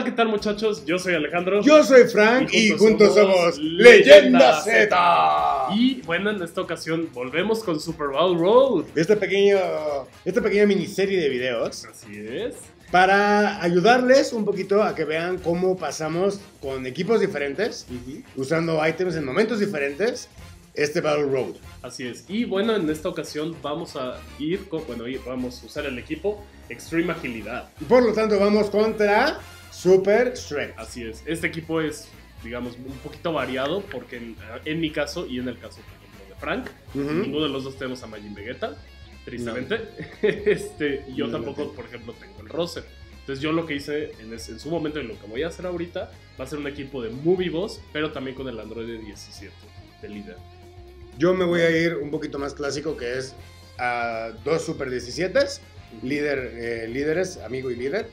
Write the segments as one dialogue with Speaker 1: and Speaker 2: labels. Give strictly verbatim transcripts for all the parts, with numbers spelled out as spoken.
Speaker 1: Hola, ¿qué tal, muchachos? Yo soy Alejandro.
Speaker 2: Yo soy Frank y juntos, y juntos somos, somos Leyenda Z.
Speaker 1: Y bueno, en esta ocasión volvemos con Super Bowl Road.
Speaker 2: Este pequeño, esta pequeña miniserie de videos.
Speaker 1: Así es.
Speaker 2: Para ayudarles un poquito a que vean cómo pasamos con equipos diferentes, uh-huh. usando ítems en momentos diferentes, este Battle Road.
Speaker 1: Así es. Y bueno, en esta ocasión vamos a ir con, bueno, vamos a usar el equipo Extreme Agilidad.
Speaker 2: Y por lo tanto vamos contra Super Strength.
Speaker 1: Así es. Este equipo es, digamos, un poquito variado porque en, en mi caso y en el caso, por ejemplo, de Frank, uh-huh. ninguno de los dos tenemos a Majin Vegeta, tristemente. No. este, y yo no, tampoco, no por ejemplo, tengo el roster. Entonces yo lo que hice en, ese, en su momento y lo que voy a hacer ahorita va a ser un equipo de Movie Boss, pero también con el Android diecisiete de líder.
Speaker 2: Yo me voy a ir un poquito más clásico, que es a dos Super diecisiete, líder, eh, líderes, amigo y líder.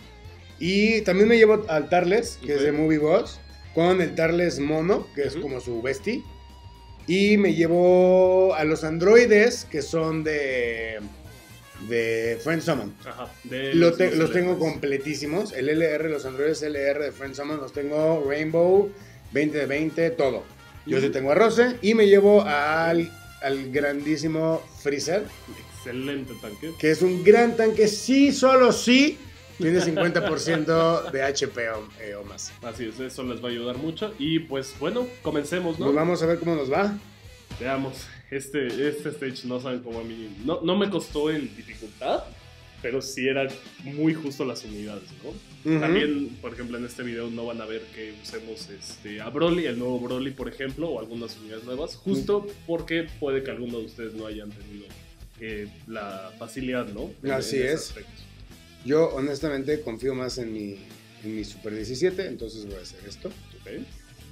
Speaker 2: Y también me llevo al Tarles, que okay. es de Movie Boss, con el Tarles Mono, que uh-huh. es como su bestie. Y me llevo a los androides, que son de, de Friend Summon.
Speaker 1: Ajá, de
Speaker 2: Lo
Speaker 1: los,
Speaker 2: te,
Speaker 1: los,
Speaker 2: los tengo completísimos. El L R, los androides L R de Friend Summon, los tengo Rainbow, veinte de veinte, todo. Yo sí tengo a Rose y me llevo al, al grandísimo Freezer.
Speaker 1: Excelente tanque.
Speaker 2: Que es un gran tanque, sí, solo sí, tiene cincuenta por ciento de H P o, eh, o más.
Speaker 1: Así es, eso les va a ayudar mucho. Y pues bueno, comencemos, ¿no?
Speaker 2: Pues vamos a ver cómo nos va.
Speaker 1: Veamos, este, este stage no saben cómo a mí, no, no me costó en dificultad, pero sí eran muy justo las unidades, ¿no? Uh-huh. También, por ejemplo, en este video no van a ver que usemos este, a Broly, el nuevo Broly, por ejemplo, o algunas unidades nuevas, justo uh-huh. porque puede que alguno de ustedes no hayan tenido eh, la facilidad, ¿no? En,
Speaker 2: Así
Speaker 1: en
Speaker 2: es. Aspecto. Yo, honestamente, confío más en mi, en mi Super diecisiete, entonces voy a hacer esto.
Speaker 1: Ok. A ver,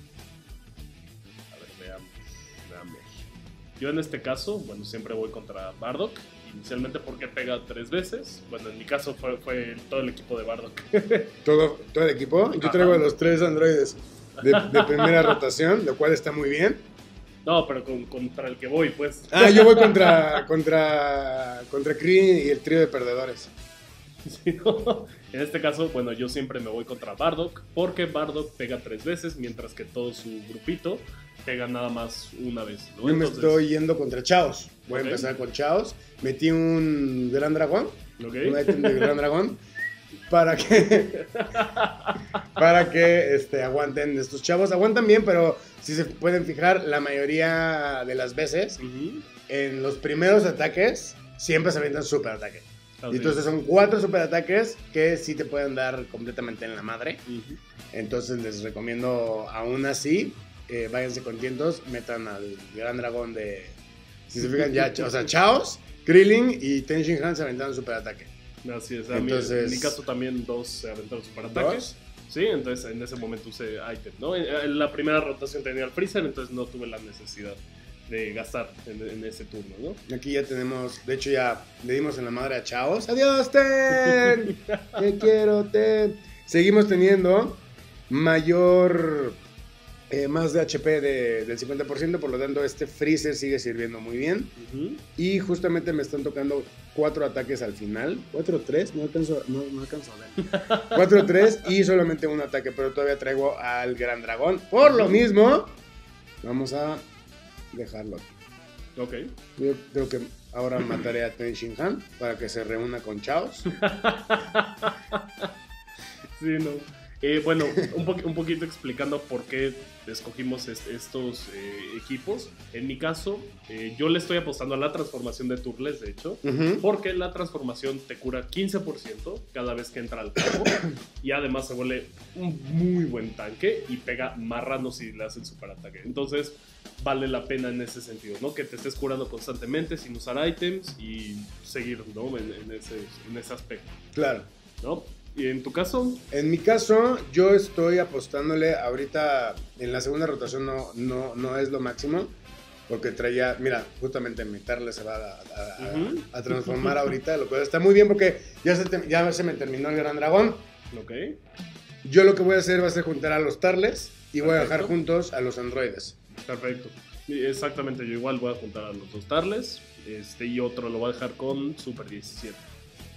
Speaker 1: veamos, veamos. Yo en este caso, bueno, siempre voy contra Bardock. Inicialmente porque pega tres veces. Bueno, en mi caso fue, fue todo el equipo de Bardock.
Speaker 2: ¿Todo, todo el equipo? Yo traigo a los tres androides de, de primera rotación, lo cual está muy bien.
Speaker 1: No, pero con, contra el que voy, pues.
Speaker 2: Ah, yo voy contra contra contra Kree y el trío de perdedores.
Speaker 1: Sí, ¿no? En este caso, bueno, yo siempre me voy contra Bardock porque Bardock pega tres veces, mientras que todo su grupito pega nada más una vez, ¿no?
Speaker 2: Yo me Entonces... estoy yendo contra Chaos. Voy okay. a empezar con Chaos. Metí un Gran Dragón.
Speaker 1: Okay.
Speaker 2: Un ítem de Gran Dragón. Para que. para que este, aguanten estos chavos. Aguantan bien, pero si se pueden fijar, la mayoría de las veces, uh-huh. en los primeros ataques, siempre se avientan super ataque. Oh, Entonces sí. son cuatro super ataques que sí te pueden dar completamente en la madre. Uh-huh. Entonces les recomiendo, aún así, eh, váyanse contentos, metan al Gran Dragón de. Si se fijan, ya, o sea, Chaos, Krillin y Ten Shin Han se aventaron super ataque.
Speaker 1: Así es, a entonces, mí, en mi caso también dos se aventaron super ataques. Sí, entonces en ese momento usé item, ¿no? En la primera rotación tenía el Freezer, entonces no tuve la necesidad de gastar en, en ese turno, ¿no?
Speaker 2: Aquí ya tenemos, de hecho ya le dimos en la madre a Chaos. ¡Adiós, Ten! ¡Te quiero, Ten! Seguimos teniendo mayor... Eh, más de H P de, del cincuenta por ciento, por lo tanto este Freezer sigue sirviendo muy bien. Uh-huh. Y justamente me están tocando cuatro ataques al final. ¿cuatro o tres? No alcanzo, no, no alcanzo a ver. cuatro o tres y solamente un ataque, pero todavía traigo al Gran Dragón. Por lo mismo, vamos a dejarlo aquí.
Speaker 1: Ok.
Speaker 2: Yo creo que ahora mataré a Ten Shin Han para que se reúna con Chaos.
Speaker 1: Sí, no. Eh, bueno, un, po- un poquito explicando por qué escogimos est- estos eh, equipos. En mi caso, eh, yo le estoy apostando a la transformación de Turles, de hecho, uh-huh. porque la transformación te cura quince por ciento cada vez que entra al campo y además se vuelve un muy buen tanque y pega marrano si le hacen super ataque. Entonces, vale la pena en ese sentido, ¿no? Que te estés curando constantemente sin usar ítems y seguir, ¿no? En, en, ese, en ese aspecto.
Speaker 2: Claro.
Speaker 1: ¿No? ¿Y en tu caso?
Speaker 2: En mi caso, yo estoy apostándole ahorita, en la segunda rotación no, no, no es lo máximo, porque traía, mira, justamente mi Tarle se va a, a, uh-huh. a, a transformar ahorita, lo cual está muy bien porque ya se, te, ya se me terminó el Gran Dragón.
Speaker 1: Ok.
Speaker 2: Yo lo que voy a hacer va a ser juntar a los Tarles y Perfecto. Voy a dejar juntos a los androides.
Speaker 1: Perfecto. Exactamente, yo igual voy a juntar a los dos Tarles este, y otro lo voy a dejar con Super diecisiete.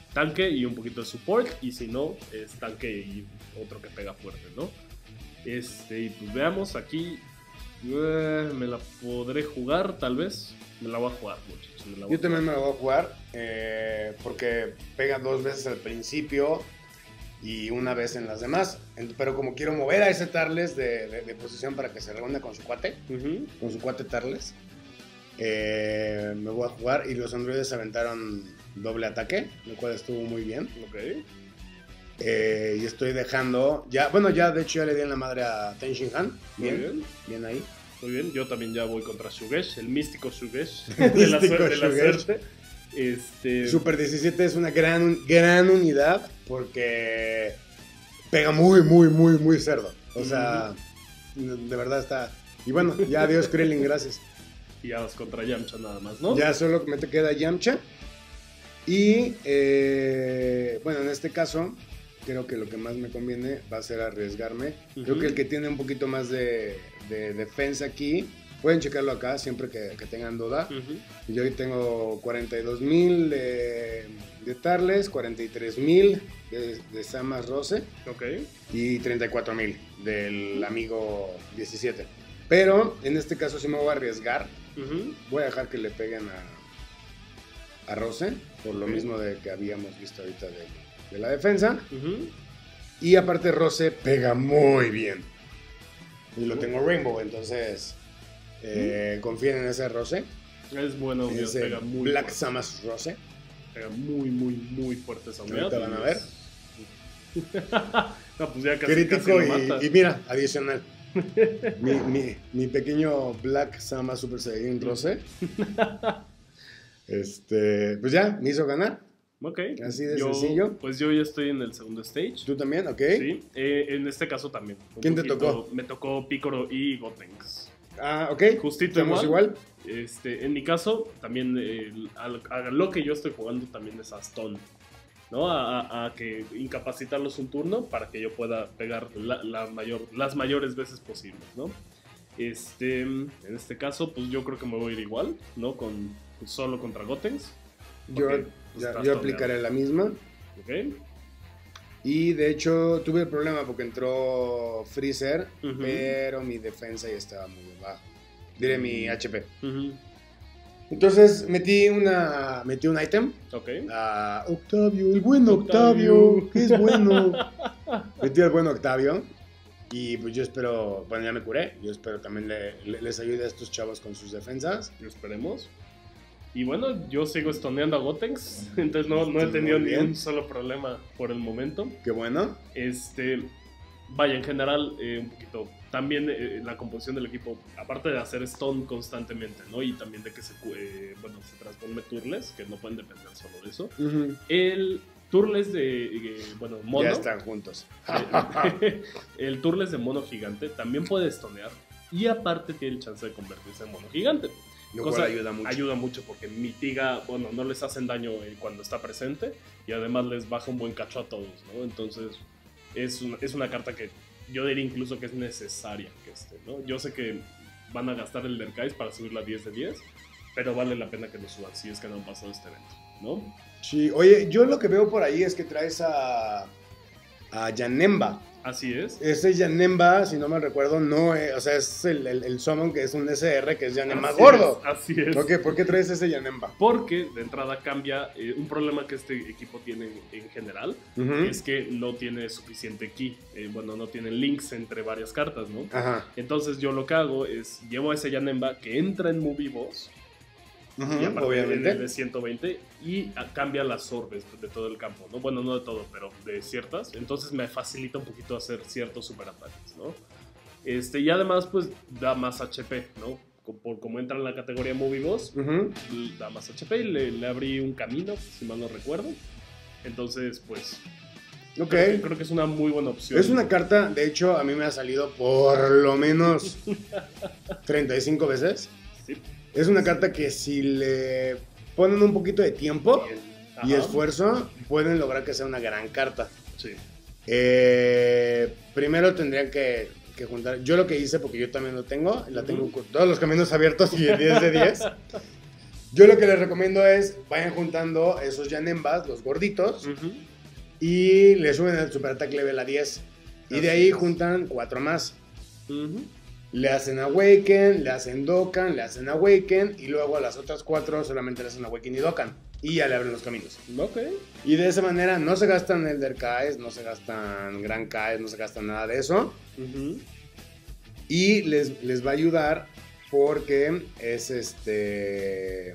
Speaker 1: tanque y un poquito de support, y si no, es tanque y otro que pega fuerte, ¿no? Este, y pues veamos aquí, uh, me la podré jugar tal vez, me la voy a jugar, muchachos. Me la voy
Speaker 2: Yo
Speaker 1: a
Speaker 2: también
Speaker 1: jugar.
Speaker 2: me la voy a jugar eh, porque pega dos veces al principio y una vez en las demás, pero como quiero mover a ese Tarles de, de, de posición para que se reúna con su cuate,
Speaker 1: Uh-huh.
Speaker 2: con su cuate Tarles, eh, me voy a jugar y los androides aventaron doble ataque, lo cual estuvo muy bien.
Speaker 1: Ok.
Speaker 2: Eh, y estoy dejando, ya, bueno, ya de hecho ya le di en la madre a Ten Shin Han,
Speaker 1: Muy
Speaker 2: bien,
Speaker 1: bien.
Speaker 2: bien ahí.
Speaker 1: Muy bien, yo también ya voy contra Shugesh, el místico Shugesh.
Speaker 2: El
Speaker 1: de, la
Speaker 2: místico
Speaker 1: suerte, de la
Speaker 2: Shugesh.
Speaker 1: suerte. Este,
Speaker 2: Super diecisiete es una gran, gran unidad porque pega muy, muy, muy, muy cerdo. O sea, de verdad está. Y bueno, ya adiós Krillin, gracias.
Speaker 1: y ya vas contra Yamcha nada más, ¿no?
Speaker 2: Ya solo me te queda Yamcha. Y eh, bueno, en este caso, creo que lo que más me conviene va a ser arriesgarme.
Speaker 1: Uh-huh.
Speaker 2: Creo que el que tiene un poquito más de, de defensa aquí, pueden checarlo acá siempre que, que tengan duda.
Speaker 1: Uh-huh.
Speaker 2: Yo hoy tengo cuarenta y dos mil de, de Tarles, cuarenta y tres mil de, de Samas Rose
Speaker 1: Ok.
Speaker 2: y treinta y cuatro mil del amigo diecisiete. Pero en este caso sí me voy a arriesgar.
Speaker 1: Uh-huh.
Speaker 2: Voy a dejar que le peguen a, a Rose, por lo
Speaker 1: Ok.
Speaker 2: mismo de que habíamos visto ahorita de, de la defensa.
Speaker 1: Uh-huh.
Speaker 2: Y aparte Rose pega muy bien. Y lo tengo Rainbow, entonces eh, confíen en ese Rose.
Speaker 1: Es bueno, Dios,
Speaker 2: Ese
Speaker 1: pega muy
Speaker 2: Black
Speaker 1: fuerte.
Speaker 2: Samas Rose.
Speaker 1: Pega muy, muy, muy fuerte esa unidad.
Speaker 2: Ahorita van a ver.
Speaker 1: No, pues ya casi,
Speaker 2: Crítico
Speaker 1: casi lo mata.
Speaker 2: y, y mira, adicional. mi, mi, mi pequeño Black Sama Super Saiyan Rose. Este, pues ya, me hizo ganar.
Speaker 1: Ok.
Speaker 2: Así de
Speaker 1: Yo-
Speaker 2: sencillo.
Speaker 1: Pues yo ya estoy en el segundo stage.
Speaker 2: ¿Tú también? Ok.
Speaker 1: Sí, eh, en este caso también. Un
Speaker 2: ¿Quién te
Speaker 1: poquito-
Speaker 2: tocó?
Speaker 1: Me tocó Picoro y Gotenks.
Speaker 2: Ah, ok.
Speaker 1: Justito
Speaker 2: Estamos
Speaker 1: igual.
Speaker 2: igual.
Speaker 1: Este, en mi caso, también eh, al- a lo que yo estoy jugando también es a Stone, ¿no? A, a- a que incapacitarlos un turno para que yo pueda pegar la, la mayor, las mayores veces posibles, ¿no? Este, en este caso, pues yo creo que me voy a ir igual, ¿no? Con, solo contra Gotenks.
Speaker 2: Yo,
Speaker 1: Ok, pues
Speaker 2: ya-
Speaker 1: estás
Speaker 2: yo
Speaker 1: toneado.
Speaker 2: aplicaré la misma.
Speaker 1: ¿Ok?
Speaker 2: Y de hecho tuve el problema porque entró Freezer,
Speaker 1: Ujú.
Speaker 2: pero mi defensa ya estaba muy bajo. Diré mi H P.
Speaker 1: Ujú.
Speaker 2: Entonces metí una metí un item
Speaker 1: Ok.
Speaker 2: a Octavio, el buen
Speaker 1: Octavio.
Speaker 2: Octavio, que es bueno. Metí al buen Octavio y pues yo espero, bueno ya me curé, yo espero también le- le- les ayude a estos chavos con sus defensas.
Speaker 1: Esperemos. Y bueno, yo sigo estoneando a Gotenks, entonces no, no he
Speaker 2: Muy
Speaker 1: tenido ni
Speaker 2: bien.
Speaker 1: un solo problema por el momento.
Speaker 2: Qué bueno.
Speaker 1: Este, vaya, en general, eh, un poquito, también eh, la composición del equipo, aparte de hacer stone constantemente, ¿no? Y también de que se, cu- eh, bueno, se transforme turles, que no pueden depender solo de eso.
Speaker 2: Ujú.
Speaker 1: El turles de, eh, bueno, mono.
Speaker 2: Ya están juntos.
Speaker 1: Eh, el turles de mono gigante también puede stonear y aparte tiene el chance de convertirse en mono gigante.
Speaker 2: Lo
Speaker 1: Cosa-
Speaker 2: cual ayuda mucho.
Speaker 1: Ayuda mucho porque mitiga, bueno, no les hacen daño eh, cuando está presente y además les baja un buen cacho a todos, ¿no? Entonces es una, es una carta que yo diría incluso que es necesaria que esté, ¿no? Yo sé que van a gastar el Derkais para subirla a diez de diez, pero vale la pena que lo suban si es que no han pasado este evento, ¿no?
Speaker 2: Sí, oye, yo lo que veo por ahí es que traes a, a Janemba.
Speaker 1: Así es.
Speaker 2: Ese Janemba, si no me recuerdo, no es, o sea, es el, el, el summon que es un S R, que es Janemba
Speaker 1: Así
Speaker 2: gordo.
Speaker 1: es, así es.
Speaker 2: Ok, ¿por qué traes ese Janemba?
Speaker 1: Porque de entrada cambia eh, un problema que este equipo tiene en general,
Speaker 2: Ujú.
Speaker 1: es que no tiene suficiente ki, eh, bueno, no tiene links entre varias cartas, ¿no?
Speaker 2: Ajá.
Speaker 1: Entonces yo lo que hago es llevo a ese Janemba que entra en Movie Boss,
Speaker 2: Ujú,
Speaker 1: y aparte
Speaker 2: obviamente.
Speaker 1: viene de ciento veinte y a- cambia las orbes de todo el campo, ¿no? Bueno, no de todo, pero de ciertas. Entonces me facilita un poquito hacer ciertos superataques, ¿no? Este, y además, pues da más H P, ¿no? Co- Por como entra en la categoría Movie Boss,
Speaker 2: Ujú.
Speaker 1: da más H P y le, le abrí un camino, si mal no recuerdo. Entonces, pues,
Speaker 2: Ok.
Speaker 1: creo, que, creo que es una muy buena opción.
Speaker 2: Es una carta, de hecho, a mí me ha salido por lo menos treinta y cinco veces.
Speaker 1: Sí.
Speaker 2: Es una carta que si le ponen un poquito de tiempo y
Speaker 1: Ajá.
Speaker 2: esfuerzo, pueden lograr que sea una gran carta.
Speaker 1: Sí.
Speaker 2: Eh, primero tendrían que, que juntar. Yo lo que hice, porque yo también lo tengo, la tengo
Speaker 1: Ujú.
Speaker 2: con todos los caminos abiertos y el diez de diez. Yo lo que les recomiendo es, vayan juntando esos Yanembas, los gorditos, uh-huh. y le suben el Super Attack Level a diez. Y Así de ahí es. juntan cuatro más. Uh-huh. Le hacen Awaken, le hacen Dokkan, le hacen Awaken, y luego a las otras cuatro solamente le hacen Awaken y Dokkan. Y ya le abren los caminos.
Speaker 1: Ok.
Speaker 2: Y de esa manera no se gastan Elder Kais, no se gastan Gran Kais, no se gastan nada de eso. Uh-huh. Y les, les va a ayudar porque es este...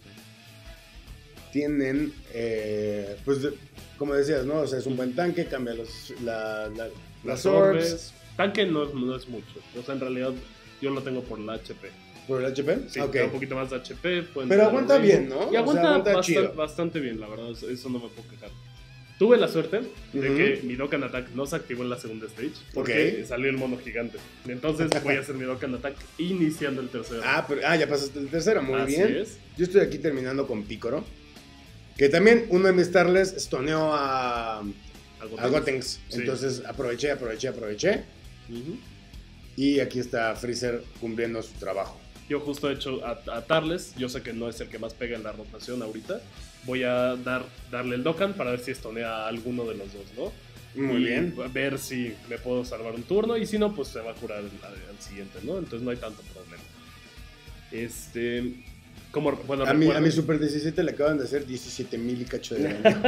Speaker 2: Tienen, eh, pues, como decías, ¿no? O sea, es un buen tanque, cambia los, la, la, las, las orbs. orbs.
Speaker 1: Tanque no es, no es mucho. O sea, en realidad yo lo tengo por la H P.
Speaker 2: ¿Por el H P?
Speaker 1: Sí,
Speaker 2: okay.
Speaker 1: un poquito más de H P.
Speaker 2: Pero aguanta bien, ¿no?
Speaker 1: Y aguanta,
Speaker 2: o sea, aguanta
Speaker 1: bastante, bastante bien, la verdad. Eso no me puedo quejar. Tuve la suerte de uh-huh. que mi Dokkan Attack no se activó en la segunda stage porque okay. salió el mono gigante. Entonces voy a hacer mi Dokkan Attack iniciando el tercero.
Speaker 2: Ah, pero, ah ya pasaste el tercero, muy
Speaker 1: Así
Speaker 2: bien.
Speaker 1: Es.
Speaker 2: Yo estoy aquí terminando con Picoro. Que también uno de mis Tarles stoneó a, a Gotenks. Sí. Entonces aproveché, aproveché, aproveché. Uh-huh. Y aquí está Freezer cumpliendo su trabajo.
Speaker 1: Yo justo he hecho a, a Tarles. Yo sé que no es el que más pega en la rotación ahorita. Voy a dar, darle el Dokkan para ver si estonea a alguno de los dos, ¿no?
Speaker 2: Muy
Speaker 1: y
Speaker 2: bien.
Speaker 1: Ver si me puedo salvar un turno. Y si no, pues se va a curar al, al siguiente, ¿no? Entonces no hay tanto problema. Este... Como, bueno,
Speaker 2: a, mi, a mi Super diecisiete le acaban de hacer diecisiete mil y cacho de daño.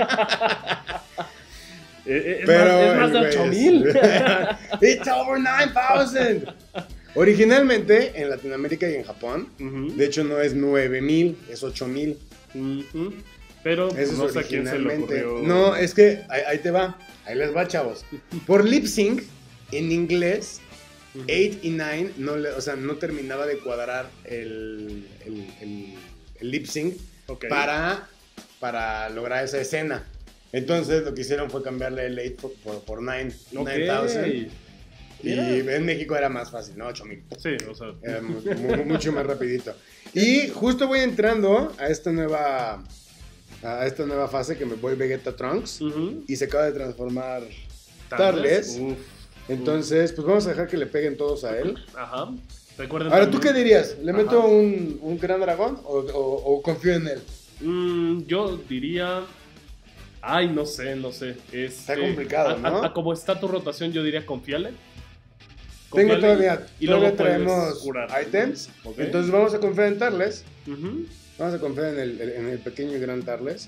Speaker 1: es, Pero, más, es más de ocho mil.
Speaker 2: It's over nine thousand. Originalmente en Latinoamérica y en Japón, uh-huh. de hecho no es nueve mil, es ocho mil.
Speaker 1: Uh-huh. Pero
Speaker 2: Eso
Speaker 1: no
Speaker 2: es
Speaker 1: sé a quién se le ocurrió.
Speaker 2: No, es que ahí, ahí te va, ahí les va, chavos. Por lip sync, en inglés, Uh-huh. ocho y nueve, no le, o sea, no terminaba de cuadrar el, el, el, el lip sync okay. para, para lograr esa escena. Entonces lo que hicieron fue cambiarle el ocho por, por, por nueve,
Speaker 1: okay.
Speaker 2: nueve mil. Y yeah. en México era más fácil, ¿no? ocho mil.
Speaker 1: Sí, o sea.
Speaker 2: Era muy, muy, mucho más rapidito. Y justo voy entrando a esta nueva, a esta nueva fase que me voy Vegeta Trunks. Uh-huh. Y se acaba de transformar Tarles. Uf. Entonces, pues vamos a dejar que le peguen todos a él.
Speaker 1: Ajá. Recuerden
Speaker 2: Ahora,
Speaker 1: también...
Speaker 2: ¿tú qué dirías? ¿Le Ajá. meto un, un gran dragón o, o, o confío en él?
Speaker 1: Mm, yo diría... Ay, no sé, no sé. Es,
Speaker 2: está complicado,
Speaker 1: eh, a,
Speaker 2: ¿no?
Speaker 1: A, a como está tu rotación, yo diría confiale.
Speaker 2: Tengo todavía,
Speaker 1: y
Speaker 2: todavía
Speaker 1: luego
Speaker 2: traemos
Speaker 1: curar,
Speaker 2: items. Okay. Entonces vamos a confiar en Tarles. Uh-huh. Vamos a confiar en el, en el pequeño y gran Tarles.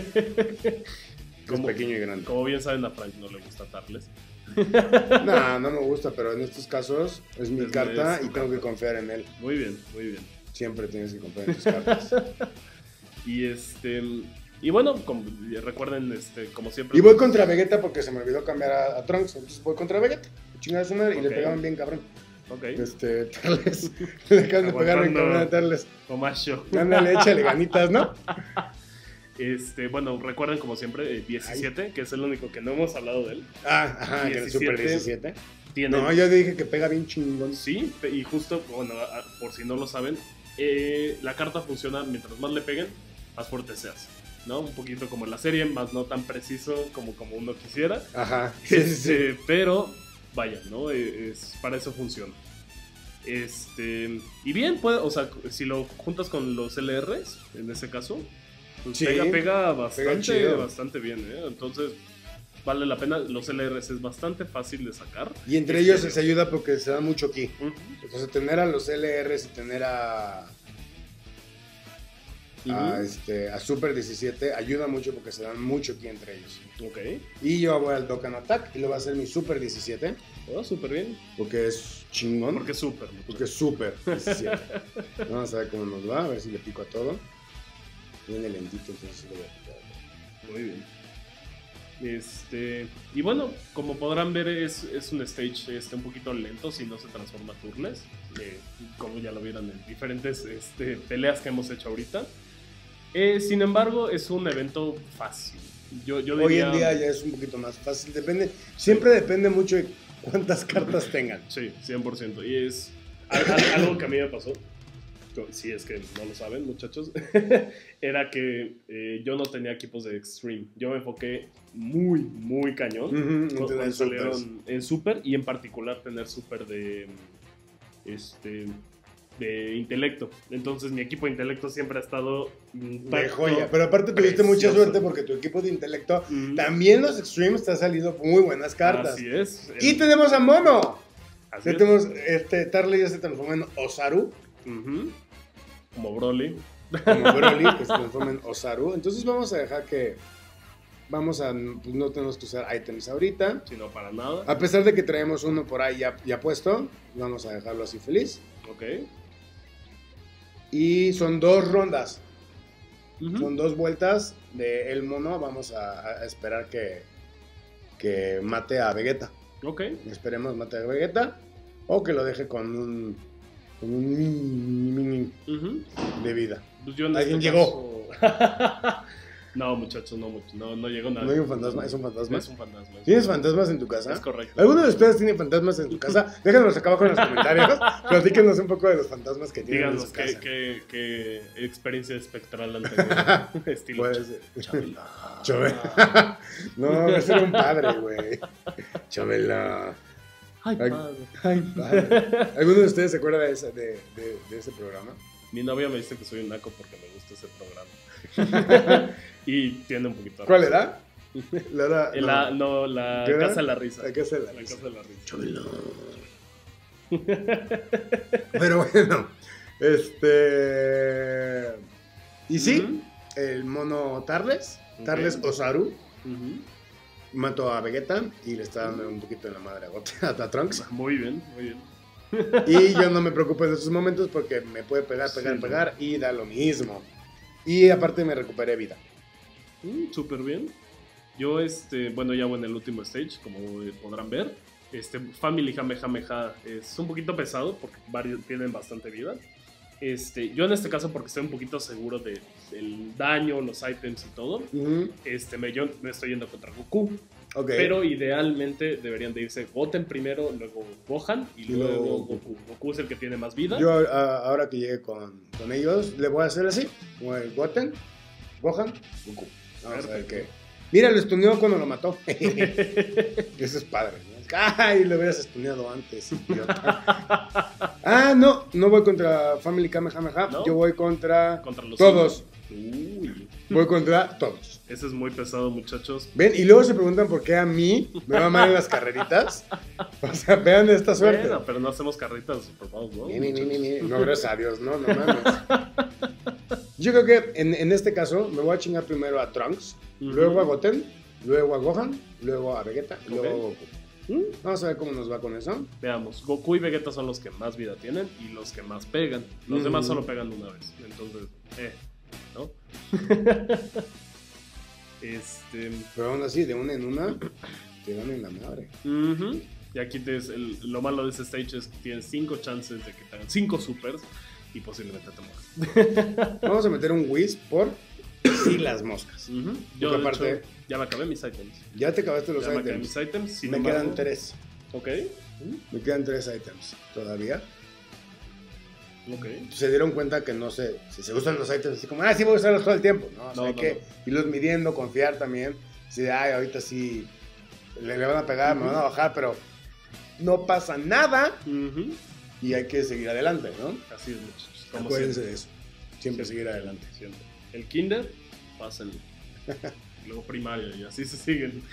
Speaker 1: como,
Speaker 2: es pequeño y grande.
Speaker 1: Como bien saben, a Frank no le gusta Tarles.
Speaker 2: No, no me gusta, pero en estos casos es mi es carta y tengo carta. que confiar en él.
Speaker 1: Muy bien, muy bien.
Speaker 2: Siempre tienes que confiar en tus cartas.
Speaker 1: Y este... Y bueno, como, recuerden, este, como siempre...
Speaker 2: Y voy contra Vegeta porque se me olvidó cambiar a, a Trunks, entonces voy contra Vegeta. Chingada su madre, okay. Y le pegaban bien cabrón.
Speaker 1: Ok.
Speaker 2: Este, Tarles. Le acaban de pegar bien cabrón a Tarles.
Speaker 1: Tomacho.
Speaker 2: Ándale, échale ganitas, ¿no?
Speaker 1: Este, bueno, recuerden como siempre, eh, diecisiete, Ay. que es el único que no hemos hablado de él.
Speaker 2: Ah, ajá, diecisiete, que el Super diecisiete.
Speaker 1: Tiene...
Speaker 2: No, yo dije que pega bien chingón.
Speaker 1: Sí, y justo, bueno, por si no lo saben, eh, la carta funciona mientras más le peguen, más fuerte seas, ¿no? Un poquito como en la serie, más no tan preciso como, como uno quisiera.
Speaker 2: Ajá.
Speaker 1: Sí, este, sí. Pero, vaya, ¿no? Es, para eso funciona. Este, y bien, puede, o sea, si lo juntas con los L Rs, en ese caso, pues sí, pega, pega bastante, pega bastante bien, ¿eh? Entonces, vale la pena. Los L Rs es bastante fácil de sacar.
Speaker 2: Y entre este, ellos se ayuda porque se da mucho ki. Uh-huh. Entonces, tener a los L Rs y tener a... Uh-huh. A, este, a Super diecisiete ayuda mucho porque se dan mucho ki entre ellos.
Speaker 1: Ok.
Speaker 2: Y yo voy al Dokkan Attack y lo va a hacer mi Super diecisiete.
Speaker 1: Oh, súper bien.
Speaker 2: Porque es chingón.
Speaker 1: Porque es Super.
Speaker 2: Porque es Super diecisiete. Vamos a ver cómo nos va, a ver si le pico a todo. Viene lentito, entonces lo voy a picar.
Speaker 1: Muy bien. Este, y bueno, como podrán ver, es, es un stage este, un poquito lento si no se transforma a turles. Eh, como ya lo vieron en diferentes este, peleas que hemos hecho ahorita. Eh, sin embargo, es un evento fácil. Yo, yo diría...
Speaker 2: Hoy en día ya es un poquito más fácil. Depende, siempre sí. depende mucho de cuántas cartas tengan.
Speaker 1: Sí, cien por ciento. Y es algo que a mí me pasó. Si es que no lo saben, muchachos, era que eh, yo no tenía equipos de Extreme. Yo me enfoqué muy, muy cañón.
Speaker 2: Uh-huh,
Speaker 1: cuando en salieron en Super y en particular tener Super de este de intelecto. Entonces mi equipo de intelecto siempre ha estado
Speaker 2: de joya. Pero aparte tuviste
Speaker 1: precioso.
Speaker 2: Mucha suerte porque tu equipo de intelecto mm. también los Extremes te ha salido muy buenas cartas.
Speaker 1: Así es.
Speaker 2: Y el... tenemos a Mono.
Speaker 1: Así
Speaker 2: ya
Speaker 1: es.
Speaker 2: tenemos, este, Tarly ya se transformó en Osaru.
Speaker 1: Uh-huh. Como Broly.
Speaker 2: Como Broly, que se transforma en Osaru. Entonces vamos a dejar que... Vamos a... Pues no tenemos que usar items ahorita.
Speaker 1: Si no, para nada.
Speaker 2: A pesar de que traemos uno por ahí ya, ya puesto. Vamos a dejarlo así feliz.
Speaker 1: Ok.
Speaker 2: Y son dos rondas.
Speaker 1: Uh-huh.
Speaker 2: Son dos vueltas de el mono. Vamos a, a esperar que, que mate a Vegeta.
Speaker 1: Ok.
Speaker 2: Esperemos mate a Vegeta. O que lo deje con un... Con un mini
Speaker 1: uh-huh.
Speaker 2: de vida.
Speaker 1: Pues yo en
Speaker 2: ¿Alguien
Speaker 1: este
Speaker 2: llegó?
Speaker 1: Caso... No, muchachos, no, no, no llegó nada.
Speaker 2: ¿No hay un fantasma? ¿Es un fantasma?
Speaker 1: Es un fantasma. Es
Speaker 2: ¿Tienes
Speaker 1: un
Speaker 2: fantasmas en tu casa?
Speaker 1: Es correcto.
Speaker 2: ¿Alguno de ustedes tiene fantasmas en su casa? Déjanos acá abajo en los comentarios. Platíquenos un poco de los fantasmas que tienen
Speaker 1: Díganos
Speaker 2: en su
Speaker 1: qué,
Speaker 2: casa.
Speaker 1: qué, qué experiencia espectral han tenido. Estilo
Speaker 2: Puede ser.
Speaker 1: Chabela.
Speaker 2: Chabela. No, es ser un padre, güey. Chabela.
Speaker 1: Ay, padre.
Speaker 2: Ay, padre. ¿Alguno de ustedes se acuerda de ese, de, de, de ese programa?
Speaker 1: Mi novia me dice que soy un naco porque me gusta ese programa. Y tiene un poquito de
Speaker 2: ¿Cuál era? La, era,
Speaker 1: no. La, no, la Casa de la Risa.
Speaker 2: La Casa de la,
Speaker 1: la
Speaker 2: risa.
Speaker 1: Casa de la Risa.
Speaker 2: Chabela. Pero bueno, este... Y sí, uh-huh. el mono Tarles, okay. Tarles Osaru, uh-huh. mató a Vegeta y le está dando un poquito de la madre a, a Trunks.
Speaker 1: Muy bien, muy bien.
Speaker 2: Y yo no me preocupo en estos momentos porque me puede pegar, pegar, sí, pegar y da lo mismo. Y aparte me recuperé vida.
Speaker 1: Mm, súper bien. Yo, este, bueno, ya voy en el último stage, como podrán ver. Este, Family Kamehameha es un poquito pesado porque varios tienen bastante vida. Este, yo en este caso, porque estoy un poquito seguro de, del daño, los items y todo, uh-huh. este, me, yo me estoy yendo contra Goku. Okay. Pero idealmente deberían de irse Goten primero, luego Gohan y, y luego, luego Goku. Goku es el que tiene más vida.
Speaker 2: Yo uh, ahora que llegue con, con ellos, le voy a hacer así, como el Goten, Gohan, Goku. Vamos Perfecto. A ver qué. Mira, lo estuneó cuando lo mató. Eso es padre, ¿no? Ay, lo hubieras estuneado antes, idiota. Ah, no, no voy contra Family Kamehameha, ¿no? Yo voy contra,
Speaker 1: contra los
Speaker 2: todos. Uy. Voy contra todos.
Speaker 1: Ese es muy pesado, muchachos.
Speaker 2: Ven, y luego se preguntan por qué a mí me va mal en las carreritas. O sea, vean esta suerte.
Speaker 1: Bueno, pero no hacemos carritas, por favor, ¿no?
Speaker 2: Ni, ni, ni, ni. No, gracias a Dios, no, no mames. Yo creo que en, en este caso me voy a chingar primero a Trunks, uh-huh. luego a Goten, luego a Gohan, luego a Vegeta, y luego a Goku. ¿Mm? Vamos a ver cómo nos va con eso.
Speaker 1: Veamos, Goku y Vegeta son los que más vida tienen y los que más pegan. Los mm. demás solo pegan una vez. Entonces, eh, ¿no? este...
Speaker 2: Pero aún así, de una en una, te dan en la madre.
Speaker 1: Uh-huh. Y aquí te es el, lo malo de ese stage es que tienes cinco chances de que te hagan cinco supers y posiblemente te mueras.
Speaker 2: Vamos a meter un whiz por sí las moscas.
Speaker 1: Uh-huh. Yo, aparte, de hecho, ya me acabé mis items.
Speaker 2: Ya te acabaste los
Speaker 1: ya
Speaker 2: items.
Speaker 1: Me, mis items sin
Speaker 2: me
Speaker 1: embargo,
Speaker 2: quedan tres.
Speaker 1: Ok.
Speaker 2: Me quedan tres items todavía.
Speaker 1: Ok.
Speaker 2: Se dieron cuenta que no sé si se usan los items así como, ah, sí voy a usarlos todo el tiempo. No, o sea,
Speaker 1: no,
Speaker 2: hay
Speaker 1: no,
Speaker 2: que
Speaker 1: no.
Speaker 2: irlos midiendo, confiar también. Si, ay, ahorita sí le, le van a pegar, uh-huh. me van a bajar, pero no pasa nada.
Speaker 1: Uh-huh.
Speaker 2: Y hay que seguir adelante, ¿no?
Speaker 1: Así es, muchachos.
Speaker 2: Acuérdense siempre. de eso. Siempre seguir adelante.
Speaker 1: Siempre. El kinder, pásenlo. Luego primaria y así se siguen.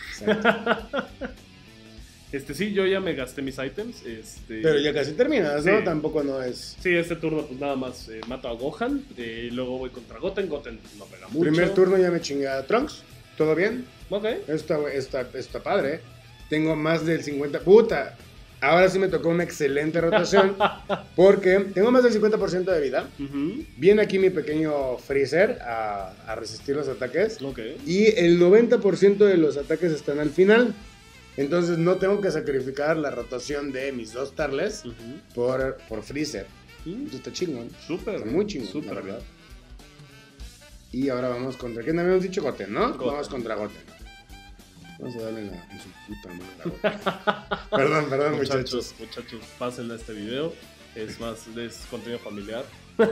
Speaker 1: Este sí, yo ya me gasté mis items. Este,
Speaker 2: Pero ya casi terminas, sí. ¿no? Tampoco no es.
Speaker 1: Sí, este turno pues nada más eh, mato a Gohan. Eh, luego voy contra Goten. Goten no pega mucho.
Speaker 2: Primer turno ya me chingué a Trunks. ¿Todo bien?
Speaker 1: Ok.
Speaker 2: Está, está, está padre. Tengo más del cincuenta. ¡Puta! Ahora sí me tocó una excelente rotación. Porque tengo más del cincuenta por ciento de vida.
Speaker 1: Uh-huh.
Speaker 2: Viene aquí mi pequeño Freezer a, a resistir los ataques.
Speaker 1: Okay.
Speaker 2: Y el noventa por ciento de los ataques están al final. Entonces no tengo que sacrificar la rotación de mis dos Tarles uh-huh. por, por Freezer. Uh-huh. Esto está chingón.
Speaker 1: Súper.
Speaker 2: Está muy chingón.
Speaker 1: Súper, la verdad.
Speaker 2: Y ahora vamos contra... ¿Quién habíamos dicho? Goten, ¿no?
Speaker 1: Goten.
Speaker 2: Vamos contra Goten. Vamos a darle la, en su puta madre. Perdón, perdón, muchachos.
Speaker 1: Muchachos, muchachos, pasen a este video. Es más, es contenido familiar.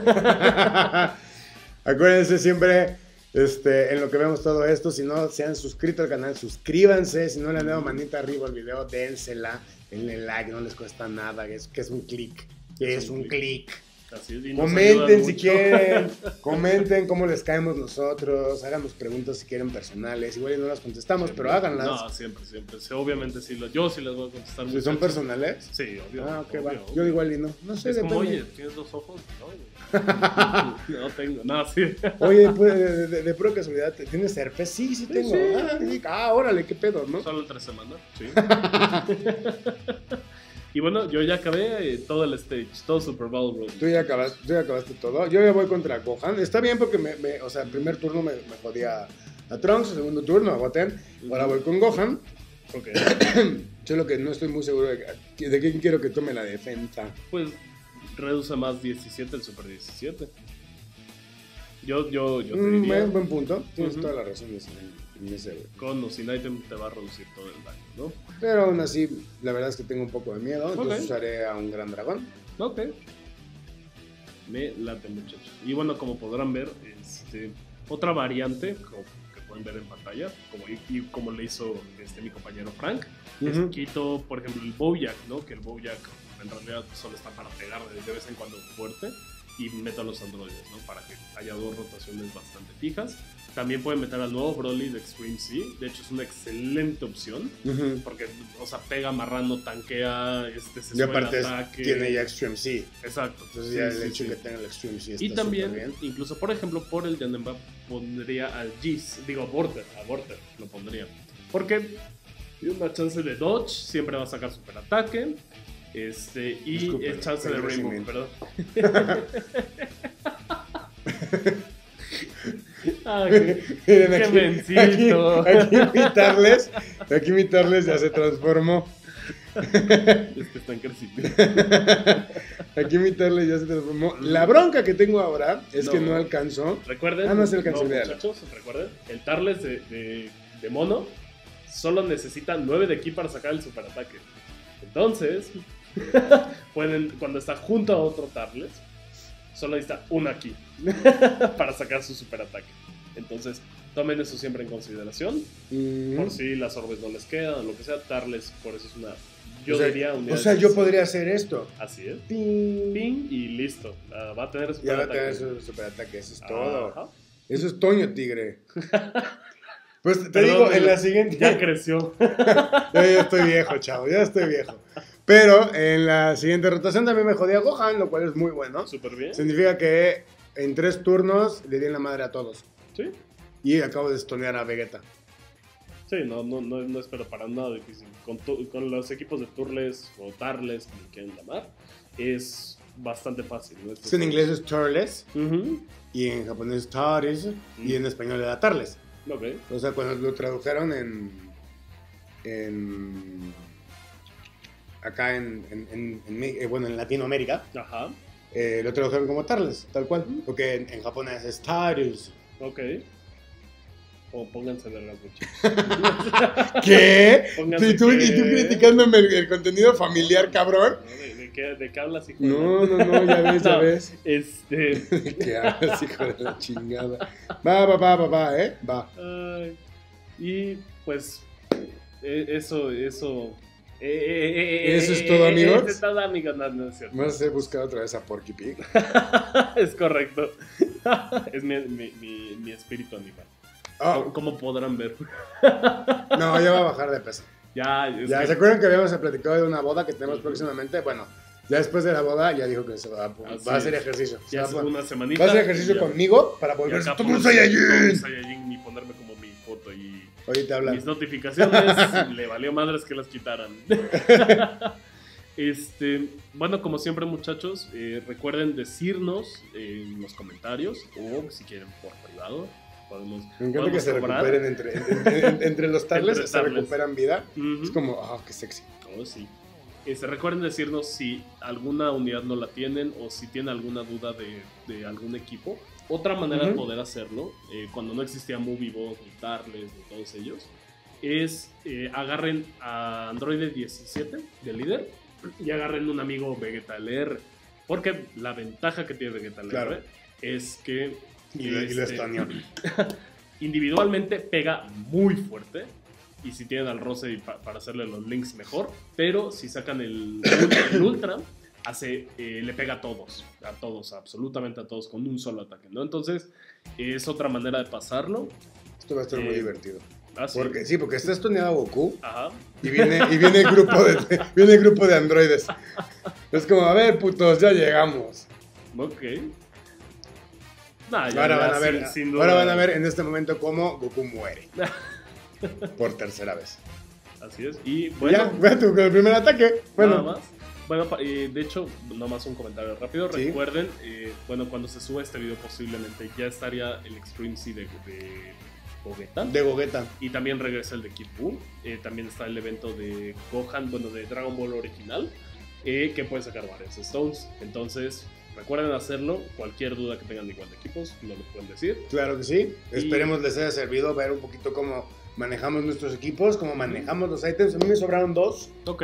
Speaker 2: Acuérdense siempre, este, en lo que vemos todo esto, si no se han suscrito al canal, suscríbanse. Si no le han dado manita arriba al video, dénsela. Denle like, no les cuesta nada. Es que es un clic. Es un clic.
Speaker 1: Así es, y nos
Speaker 2: Comenten
Speaker 1: ayudan
Speaker 2: si
Speaker 1: mucho.
Speaker 2: quieren, comenten cómo les caemos nosotros, háganos preguntas si quieren personales, igual y no las contestamos, pero háganlas.
Speaker 1: No, siempre, siempre. Sí, obviamente sí, lo- yo sí les voy a contestar.
Speaker 2: Si
Speaker 1: muchachos.
Speaker 2: son personales.
Speaker 1: Sí, obvio.
Speaker 2: Ah, ok,
Speaker 1: obvio,
Speaker 2: va.
Speaker 1: obvio.
Speaker 2: Yo igual y no. No sé,
Speaker 1: Es como,
Speaker 2: depende.
Speaker 1: oye, ¿tienes dos ojos? No, no tengo. No, sí.
Speaker 2: Oye, pues, de, de, de pura casualidad, ¿tienes herpes? Sí, sí tengo.
Speaker 1: sí.
Speaker 2: Ah, sí. Ah, órale, qué pedo, ¿no?
Speaker 1: Solo en tres semanas, sí. Y bueno, yo ya acabé eh, todo el stage, todo Super Bowl Road.
Speaker 2: Tú ya acabaste, tú ya acabaste todo. Yo ya voy contra Gohan. Está bien porque, me, me, o sea, el primer turno me, me jodía a Trunks, el segundo turno a Goten. Ahora voy con Gohan.
Speaker 1: Ok.
Speaker 2: Solo que no estoy muy seguro de, de quién quiero que tome la defensa.
Speaker 1: Pues reduce más diecisiete el Super diecisiete. Yo, yo, yo te
Speaker 2: Mm,
Speaker 1: diría,
Speaker 2: buen, buen punto. Tienes
Speaker 1: Ujú.
Speaker 2: toda la razón en, en ese, güey.
Speaker 1: con o sin item te va a reducir todo el daño, ¿no?
Speaker 2: Pero aún así, la verdad es que tengo un poco de miedo. Entonces
Speaker 1: Ok.
Speaker 2: usaré a un gran dragón.
Speaker 1: Ok. Me late, muchachos. Y bueno, como podrán ver, este, otra variante como que pueden ver en pantalla, como, y, y como le hizo este, mi compañero Frank, es
Speaker 2: Ujú.
Speaker 1: quito, por ejemplo, el Bojack, ¿no? Que el Bojack en realidad solo está para pegar de, de vez en cuando fuerte, y meto a los androides, ¿no? Para que haya dos rotaciones bastante fijas. También pueden meter al nuevo Broly de Extreme C, de hecho es una excelente opción.
Speaker 2: Ujú.
Speaker 1: Porque, o sea, pega marrano, tanquea, este, se
Speaker 2: Y
Speaker 1: sube
Speaker 2: aparte
Speaker 1: el
Speaker 2: es-
Speaker 1: ataque.
Speaker 2: tiene ya Extreme C.
Speaker 1: Exacto.
Speaker 2: Entonces
Speaker 1: Sí,
Speaker 2: ya
Speaker 1: sí,
Speaker 2: el hecho
Speaker 1: sí.
Speaker 2: que tenga el Extreme C está
Speaker 1: Y también,
Speaker 2: súper bien.
Speaker 1: incluso por ejemplo, por el Janemba pondría al Giz, digo a Vorter, a Vorter lo pondría. Porque tiene una chance de dodge, siempre va a sacar super ataque. Este, y
Speaker 2: Disculpe,
Speaker 1: el chance de
Speaker 2: el
Speaker 1: Rainbow,
Speaker 2: crecimiento.
Speaker 1: perdón. Ah, qué,
Speaker 2: Miren,
Speaker 1: qué
Speaker 2: aquí,
Speaker 1: mencito.
Speaker 2: aquí, aquí imitarles, aquí imitarles ya se transformó.
Speaker 1: Es que están creciendo.
Speaker 2: Aquí imitarles ya se transformó. La bronca que tengo ahora es
Speaker 1: No.
Speaker 2: que no alcanzó.
Speaker 1: Recuerden,
Speaker 2: Ah, no se alcanzó, véala.
Speaker 1: muchachos, recuerden, el Tarles de, de, de mono solo necesita nueve de ki para sacar el superataque. Entonces, pueden, cuando está junto a otro Tarles, solo necesita una ki para sacar su superataque. Entonces, tomen eso siempre en consideración.
Speaker 2: Mm.
Speaker 1: Por si las orbes no les quedan o lo que sea, Tarles, por eso es una. Yo
Speaker 2: o sea,
Speaker 1: diría unidad
Speaker 2: o sea,
Speaker 1: de
Speaker 2: yo
Speaker 1: decisión.
Speaker 2: podría hacer esto.
Speaker 1: Así es.
Speaker 2: Ping.
Speaker 1: Ping y listo. Ah, va a tener
Speaker 2: Ya va a tener
Speaker 1: superataque.
Speaker 2: su superataque, eso es todo.
Speaker 1: Ajá.
Speaker 2: Eso es Toño Tigre. Pues te
Speaker 1: Perdón,
Speaker 2: digo, en la siguiente.
Speaker 1: Ya creció.
Speaker 2: Ya, ya estoy viejo, chavo, ya estoy viejo. Pero en la siguiente rotación también me jodía Gohan, lo cual es muy bueno.
Speaker 1: Súper bien.
Speaker 2: Significa que en tres turnos le di en la madre a todos.
Speaker 1: Sí.
Speaker 2: Y acabo de estonear a Vegeta.
Speaker 1: Sí, no, no, no, no espero para nada difícil. Con, tu- con los equipos de Turles o Tarles, como quieran llamar, es bastante fácil, ¿no?
Speaker 2: Es que en inglés es Turles,
Speaker 1: Ujú.
Speaker 2: y en japonés es Taris, y en español era Tarles.
Speaker 1: Ok.
Speaker 2: O sea, cuando lo tradujeron en. en acá en, en, en- en Me- eh, bueno, en Latinoamérica,
Speaker 1: Ajá.
Speaker 2: eh, lo tradujeron como Tarles, tal cual. Porque en, en japonés es Taris.
Speaker 1: Ok. O pónganse de las muchachos.
Speaker 2: ¿Qué?
Speaker 1: Pónganse
Speaker 2: ¿Y tú,
Speaker 1: que-
Speaker 2: y tú criticándome el, el contenido familiar, cabrón?
Speaker 1: ¿De, de qué, ¿De qué hablas, hijo? de
Speaker 2: No,
Speaker 1: la-
Speaker 2: no, no, ya ves, ya
Speaker 1: No,
Speaker 2: ves.
Speaker 1: Este.
Speaker 2: ¿Qué haces, hijo de la chingada? Va, va, va, va, va, ¿eh? Va.
Speaker 1: Ay, y pues. eh, Eso, eso. eh, eh, eh, eh,
Speaker 2: ¿Eso es
Speaker 1: eh,
Speaker 2: todo,
Speaker 1: eh,
Speaker 2: amigos?
Speaker 1: Eso es todo, amigos. No, no es cierto.
Speaker 2: Vamos a hacer buscar otra vez a Porky Pig.
Speaker 1: Es correcto. Es mi, mi, mi, mi espíritu animal.
Speaker 2: Oh,
Speaker 1: Como podrán ver.
Speaker 2: no, ya va a bajar de peso.
Speaker 1: Ya, es
Speaker 2: Ya,
Speaker 1: que-
Speaker 2: ¿se acuerdan que habíamos platicado de una boda que tenemos próximamente? Bueno, ya después de la boda ya dijo que se va, a-
Speaker 1: Así
Speaker 2: va a hacer
Speaker 1: es.
Speaker 2: ejercicio. Se
Speaker 1: ya
Speaker 2: va,
Speaker 1: hace
Speaker 2: a pon-
Speaker 1: una semanita.
Speaker 2: va a hacer ejercicio
Speaker 1: y ya-
Speaker 2: conmigo para
Speaker 1: y
Speaker 2: volverse
Speaker 1: acá
Speaker 2: todo un
Speaker 1: ponerse todo un
Speaker 2: Saiyajin.
Speaker 1: Saiyajin y ponerme como mi foto y
Speaker 2: Ahorita hablan.
Speaker 1: mis notificaciones. Le valió madres que las quitaran. Este, bueno, como siempre, muchachos, eh, recuerden decirnos en los comentarios o si quieren por privado. Podemos,
Speaker 2: Me encanta
Speaker 1: podemos
Speaker 2: que se
Speaker 1: cobrar.
Speaker 2: recuperen entre, entre, entre- entre los tarles,
Speaker 1: Entre
Speaker 2: se
Speaker 1: tarles.
Speaker 2: recuperan vida.
Speaker 1: Ujú.
Speaker 2: Es como, ah, qué sexy.
Speaker 1: Oh, sí. Este, recuerden decirnos si alguna unidad no la tienen o si tienen alguna duda de, de algún equipo. Otra manera de
Speaker 2: Ujú.
Speaker 1: poder hacerlo, eh, cuando no existía MovieBot, ni Tarles, ni todos ellos, es eh, agarren a Android diecisiete del líder y agarren un amigo Vegeta L R. Porque la ventaja que tiene Vegeta L R
Speaker 2: Claro.
Speaker 1: es que
Speaker 2: Y, lo- y lo
Speaker 1: este,
Speaker 2: estoneó.
Speaker 1: individualmente pega muy fuerte. Y si tienen al Rose pa- para hacerle los links mejor. Pero si sacan el, el Ultra, hace, eh, le pega a todos, a todos, absolutamente a todos, con un solo ataque, ¿no? Entonces, eh, es otra manera de pasarlo.
Speaker 2: Esto va a estar eh, muy divertido.
Speaker 1: ¿Ah, sí?
Speaker 2: Porque, sí, porque está estuneado Goku.
Speaker 1: Ajá.
Speaker 2: Y viene, y viene el grupo de viene el grupo de androides. Es como, a ver, putos, ya llegamos.
Speaker 1: Ok. Nah, ya,
Speaker 2: ahora,
Speaker 1: ya,
Speaker 2: van a ver,
Speaker 1: sin, sin duda.
Speaker 2: ahora van a ver en este momento cómo Goku muere. Por tercera vez.
Speaker 1: Así es. Y bueno.
Speaker 2: Ya, ve tú con el primer ataque. Bueno.
Speaker 1: Nada más. Bueno, eh, de hecho, nomás un comentario rápido. ¿Sí? Recuerden, eh, bueno, cuando se suba este video posiblemente ya estaría el Extreme C de, de Gogeta.
Speaker 2: De Gogeta.
Speaker 1: Y también regresa el de Kid Buu. Eh, también está el evento de Gohan, bueno, de Dragon Ball original, eh, que puede sacar varios Stones. Entonces, recuerden hacerlo. Cualquier duda que tengan igual de equipos, nos lo pueden decir.
Speaker 2: Claro que sí. Y esperemos les haya servido ver un poquito cómo manejamos nuestros equipos, cómo manejamos los items. A mí me sobraron dos.
Speaker 1: Ok.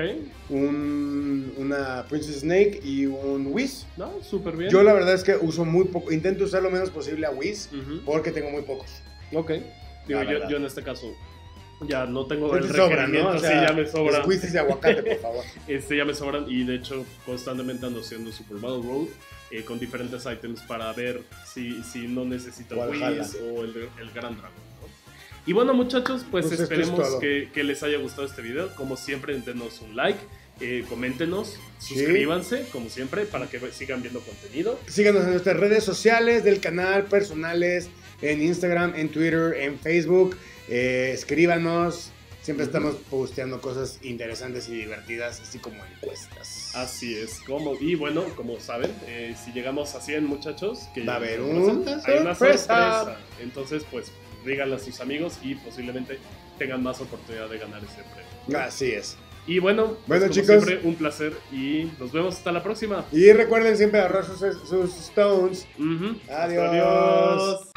Speaker 2: Un, una Princess Snake y un Whis.
Speaker 1: No, súper bien.
Speaker 2: Yo la verdad es que uso muy poco. Intento usar lo menos posible a Whis, uh-huh, porque tengo muy pocos.
Speaker 1: Ok. Digo, yo, yo en este caso ya no tengo
Speaker 2: sí
Speaker 1: el
Speaker 2: sobran,
Speaker 1: requerimiento,
Speaker 2: ¿no? O sea,
Speaker 1: sí, ya me sobran.
Speaker 2: Los Whis de aguacate, por favor.
Speaker 1: Este, ya me sobran y de hecho constantemente ando haciendo Super Battle Road eh, con diferentes items para ver si, si no necesito el Whis o el, el Gran Dragon. Y bueno, muchachos, pues, pues esperemos que, que les haya gustado este video. Como siempre, denos un like, eh, coméntenos, sí, suscríbanse, como siempre, para que sigan viendo contenido.
Speaker 2: Síganos en nuestras redes sociales del canal, personales, en Instagram, en Twitter, en Facebook. Eh, escríbanos. Siempre uh-huh. estamos posteando cosas interesantes y divertidas, así como encuestas.
Speaker 1: Así es. Como, y bueno, como saben, eh, si llegamos a cien, muchachos, que
Speaker 2: va a haber un
Speaker 1: hay una sorpresa. Entonces, pues, díganle a sus amigos y posiblemente tengan más oportunidad de ganar ese premio.
Speaker 2: Así es.
Speaker 1: Y bueno,
Speaker 2: bueno
Speaker 1: pues,
Speaker 2: chicos,
Speaker 1: siempre un placer y nos vemos hasta la próxima.
Speaker 2: Y recuerden siempre ahorrar sus, sus stones.
Speaker 1: Uh-huh.
Speaker 2: Adiós. Adiós.